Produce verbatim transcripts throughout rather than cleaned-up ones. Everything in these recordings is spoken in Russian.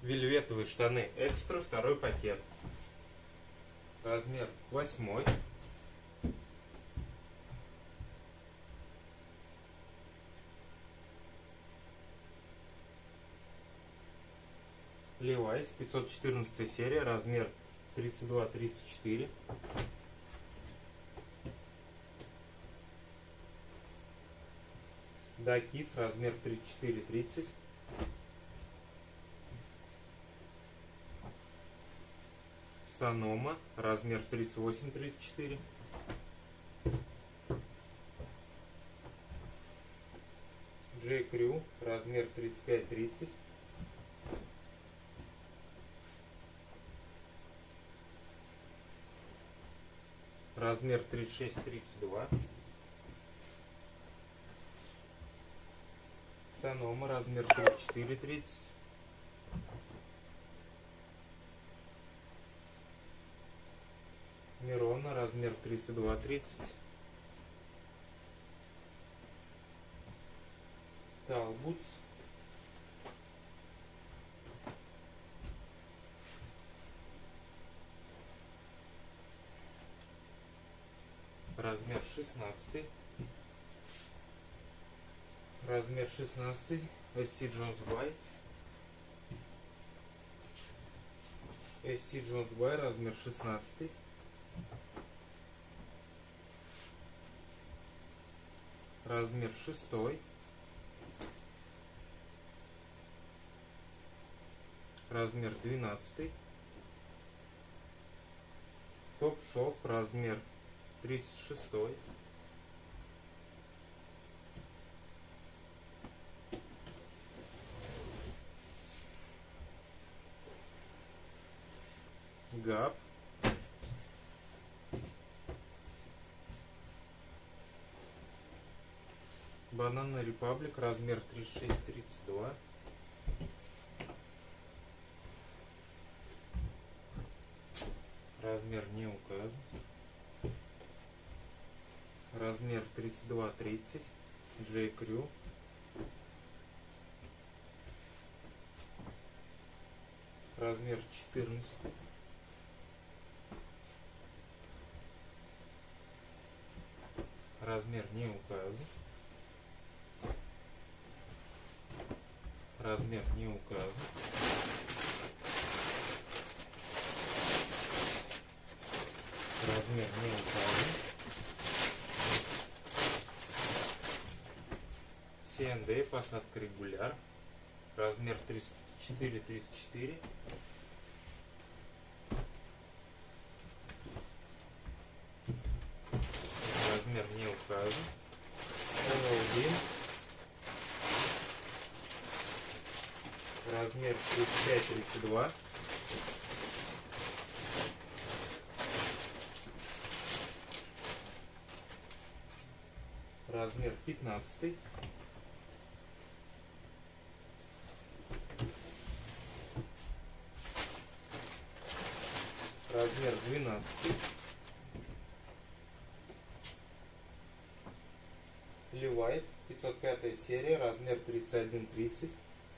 Вельветовые штаны экстра, второй пакет. Размер восьмой. Levi's, пятьсот четырнадцатая серия, размер тридцать два тридцать четыре. Dickies, размер тридцать четыре тридцать. Sonoma, размер тридцать восемь тридцать четыре. J. Crew, размер тридцать пять тридцать. Размер тридцать шесть тридцать два. Sonoma, размер тридцать четыре тридцать. Мирона, размер тридцать два тридцать. Talbots, размер шестнадцатый. Размер шестнадцатый. эс ти Jones Buy. эс ти Jones Buy, размер шестнадцатый. Размер шестой. Размер двенадцатый. Топ-шоп, размер тридцать шестой. Gap. Banana Republic, размер тридцать шесть тридцать два. Размер не указан. Размер тридцать два тридцать. J. Crew. Размер четырнадцать. Размер не указан. Размер не указан. Размер не указан. си энд эй, посадка регуляр. Размер тридцать четыре тридцать четыре. Размер не указан. эл эл один. Размер тридцать пять тридцать два. Размер пятнадцатый. Размер двенадцатый. Levi's, пятьсот пятая серия, размер тридцать один тридцать.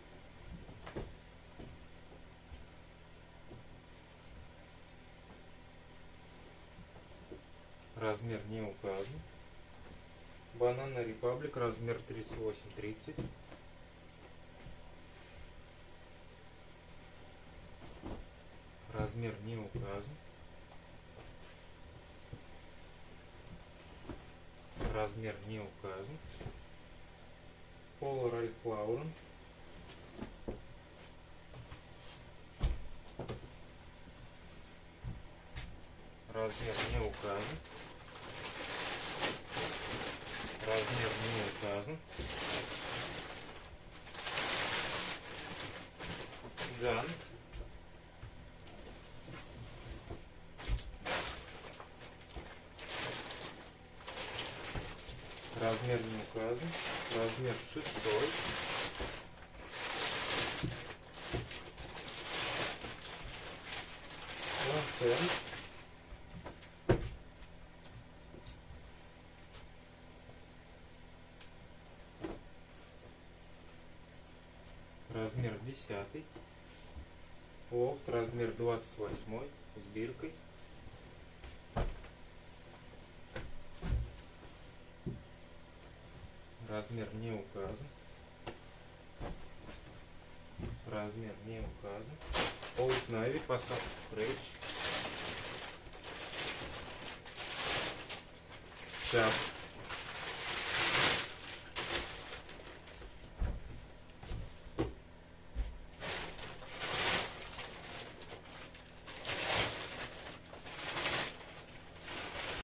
Размер не указан. Banana Republic, размер тридцать восемь тридцать. Размер не указан. Размер не указан. Polo Ralph Lauren. Размер не указан. Размер не указан. Гант. Размер не указан. Размер шестой. Лантен. Размер десятый. Лофт размер двадцать восемь с биркой. Размер не указан. Размер не указан. Old Navy, посадка Scratch. Сейчас